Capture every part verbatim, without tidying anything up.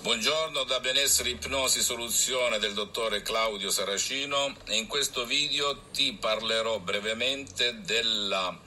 Buongiorno da Benessere Ipnosi Soluzione del dottore Claudio Saracino, e in questo video ti parlerò brevemente della,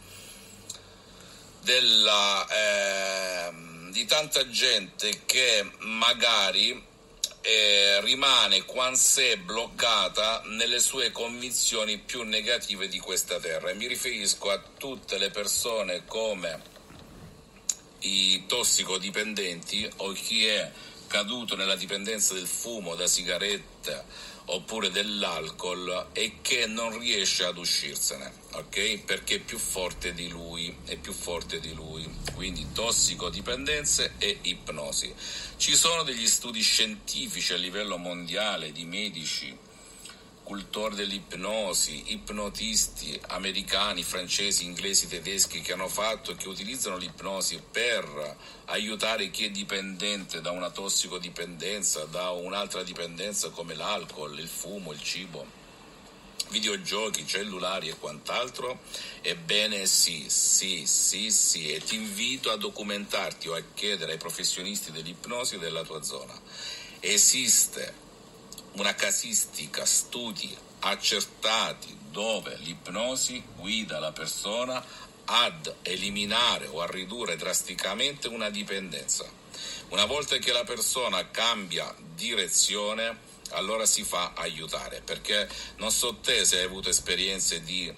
della eh, di tanta gente che magari eh, rimane quansè bloccata nelle sue convinzioni più negative di questa terra, e mi riferisco a tutte le persone come i tossicodipendenti o chi è caduto nella dipendenza del fumo, da sigaretta oppure dell'alcol e che non riesce ad uscirsene, ok? Perché è più forte di lui, è più forte di lui. Quindi tossicodipendenze e ipnosi. Ci sono degli studi scientifici a livello mondiale di medici, cultori dell'ipnosi, ipnotisti americani, francesi, inglesi, tedeschi che hanno fatto e che utilizzano l'ipnosi per aiutare chi è dipendente da una tossicodipendenza, da un'altra dipendenza come l'alcol, il fumo, il cibo, videogiochi, cellulari e quant'altro. Ebbene sì, sì, sì, sì, e ti invito a documentarti o a chiedere ai professionisti dell'ipnosi della tua zona. Esiste una casistica, studi accertati dove l'ipnosi guida la persona ad eliminare o a ridurre drasticamente una dipendenza. Una volta che la persona cambia direzione, allora si fa aiutare, perché non so te se hai avuto esperienze di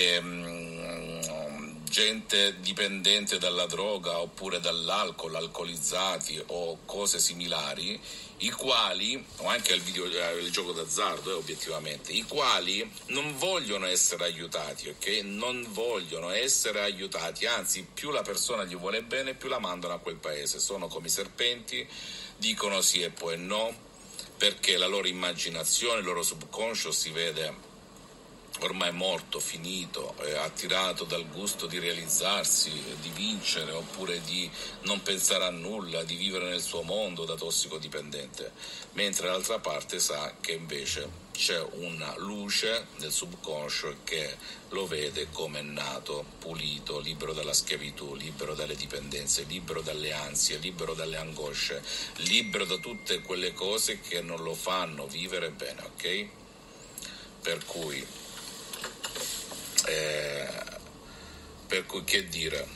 ehm, gente dipendente dalla droga oppure dall'alcol, alcolizzati o cose similari, i quali, o anche il, video, il gioco d'azzardo, eh, obiettivamente, i quali non vogliono essere aiutati, ok? Non vogliono essere aiutati, anzi più la persona gli vuole bene più la mandano a quel paese. Sono come i serpenti, dicono sì e poi no, perché la loro immaginazione, il loro subconscio si vede ormai morto, finito, eh, attirato dal gusto di realizzarsi, di vincere oppure di non pensare a nulla, di vivere nel suo mondo da tossicodipendente, mentre l'altra parte sa che invece c'è una luce nel subconscio che lo vede come nato, pulito, libero dalla schiavitù, libero dalle dipendenze, libero dalle ansie, libero dalle angosce, libero da tutte quelle cose che non lo fanno vivere bene, ok? Per cui Eh, per cui che dire,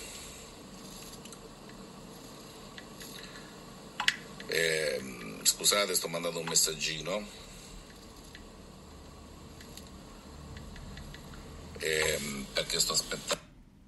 eh, scusate, sto mandando un messaggino, eh, perché sto aspettando.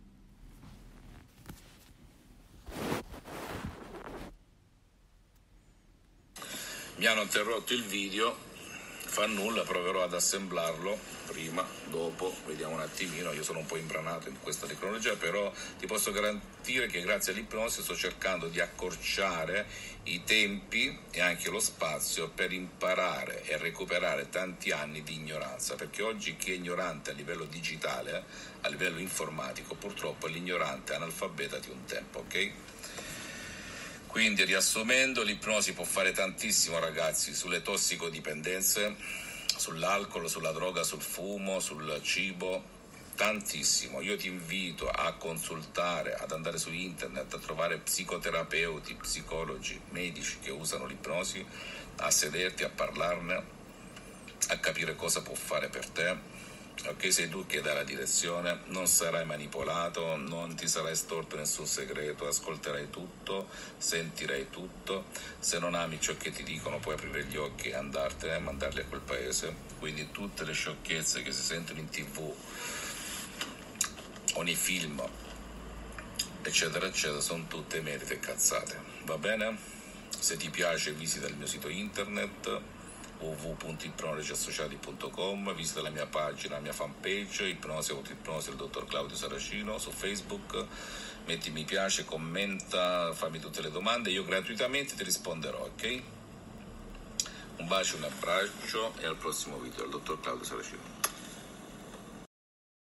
Mi hanno interrotto il video, fa nulla, proverò ad assemblarlo prima, dopo, vediamo un attimino. Io sono un po' imbranato in questa tecnologia, però ti posso garantire che grazie all'ipnosi sto cercando di accorciare i tempi e anche lo spazio per imparare e recuperare tanti anni di ignoranza, perché oggi chi è ignorante a livello digitale, a livello informatico, purtroppo è l'ignorante analfabeta di un tempo, ok? Quindi, riassumendo, l'ipnosi può fare tantissimo, ragazzi, sulle tossicodipendenze, sull'alcol, sulla droga, sul fumo, sul cibo, tantissimo. Io ti invito a consultare, ad andare su internet, a trovare psicoterapeuti, psicologi, medici che usano l'ipnosi, a sederti, a parlarne, a capire cosa può fare per te. Ok, sei tu che dai la direzione, non sarai manipolato, non ti sarai storto nessun segreto, ascolterai tutto, sentirai tutto. Se non ami ciò che ti dicono puoi aprire gli occhi e andartene, mandarli a quel paese. Quindi tutte le sciocchezze che si sentono in tv o nei film, eccetera eccetera, sono tutte merite e cazzate, va bene? Se ti piace visita il mio sito internet w w w punto ipnologiassociati punto com, visita la mia pagina, la mia fanpage Ipnosi Autoipnosi del dottor Claudio Saracino su Facebook, metti mi piace, commenta, fammi tutte le domande, io gratuitamente ti risponderò, ok? Un bacio, un abbraccio e al prossimo video, il dottor Claudio Saracino.